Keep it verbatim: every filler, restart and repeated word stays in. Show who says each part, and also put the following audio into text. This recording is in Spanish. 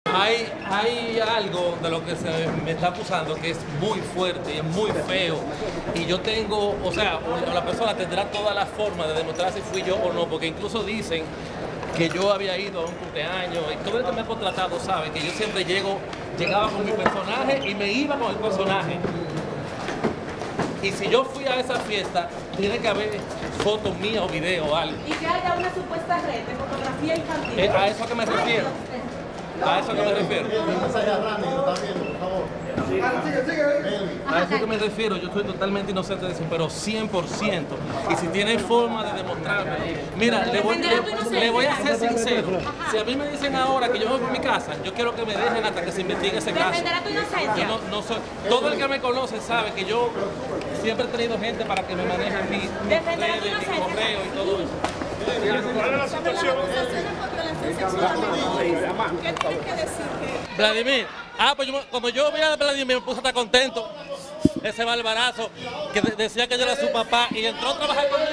Speaker 1: Hay, hay algo de lo que se me está acusando que es muy fuerte y es muy feo. Y yo tengo, o sea, o la persona tendrá toda la forma de demostrar si fui yo o no, porque incluso dicen que yo había ido a un cumpleaños y todo el que me ha contratado sabe que yo siempre llego, llegaba con mi personaje y me iba con el personaje. Y si yo fui a esa fiesta, tiene que haber fotos mías o videos o algo.
Speaker 2: Y que haya una supuesta red de fotografía infantil.
Speaker 1: Eh, a eso a que me refiero. A eso que me refiero. A eso que me refiero, yo estoy totalmente inocente de eso, pero cien por ciento. Y si tienen forma de demostrarme, mira, le voy, le, le voy a ser sincero. Si a mí me dicen ahora que yo me voy a mi casa, yo quiero que me dejen hasta que se investigue ese caso.
Speaker 2: ¿Defenderá tu inocencia?
Speaker 1: Yo no, no soy, todo el que me conoce sabe que yo siempre he tenido gente para que me maneje mi, mi redes, mi correo y todo eso.
Speaker 3: ¿Cuál es la situación? ¿Qué tienes que decir?
Speaker 1: Vladimir, ah, pues yo, cuando yo vi a Vladimir me puse a estar contento. Ese barbarazo que decía que yo era su papá y entró a trabajar con